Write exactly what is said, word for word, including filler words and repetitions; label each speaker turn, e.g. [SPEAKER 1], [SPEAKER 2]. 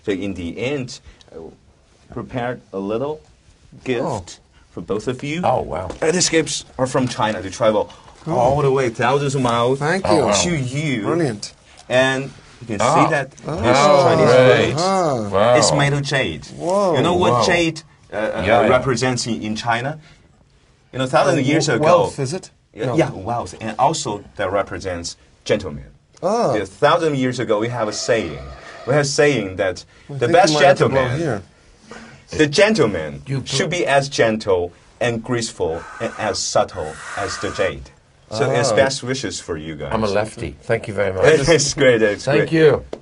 [SPEAKER 1] So in the end, I prepared a little gift
[SPEAKER 2] oh.
[SPEAKER 1] for both of you.
[SPEAKER 3] Oh, wow.
[SPEAKER 1] Uh, these gifts are from China. They travel oh. all the way, thousands of miles
[SPEAKER 2] Thank
[SPEAKER 1] oh,
[SPEAKER 2] you.
[SPEAKER 1] wow. to you.
[SPEAKER 2] Brilliant.
[SPEAKER 1] And you can
[SPEAKER 3] oh.
[SPEAKER 1] see that
[SPEAKER 2] oh.
[SPEAKER 1] this
[SPEAKER 3] oh,
[SPEAKER 1] Chinese
[SPEAKER 3] right.
[SPEAKER 1] fruit
[SPEAKER 2] uh-huh.
[SPEAKER 3] wow.
[SPEAKER 1] is made of jade.
[SPEAKER 2] Whoa.
[SPEAKER 1] You know what
[SPEAKER 3] Whoa.
[SPEAKER 1] jade uh, uh,
[SPEAKER 3] yeah,
[SPEAKER 1] represents in, in China? You know, thousands of years ago.
[SPEAKER 2] Wealth, is it?
[SPEAKER 1] Yeah,
[SPEAKER 2] no.
[SPEAKER 1] yeah, wealth. And also that represents gentlemen.
[SPEAKER 2] Oh.
[SPEAKER 1] A thousand years ago, we have a saying. We have a saying that
[SPEAKER 2] I
[SPEAKER 1] the
[SPEAKER 2] think
[SPEAKER 1] best
[SPEAKER 2] you might have to blow
[SPEAKER 1] gentleman,
[SPEAKER 2] here.
[SPEAKER 1] the gentleman
[SPEAKER 3] You
[SPEAKER 1] should be as gentle and graceful and as subtle as the jade. So it's
[SPEAKER 2] Oh.
[SPEAKER 1] best wishes for you guys.
[SPEAKER 3] I'm a lefty. Thank you very much.
[SPEAKER 1] It's great. It's
[SPEAKER 3] Thank
[SPEAKER 1] great.
[SPEAKER 3] you.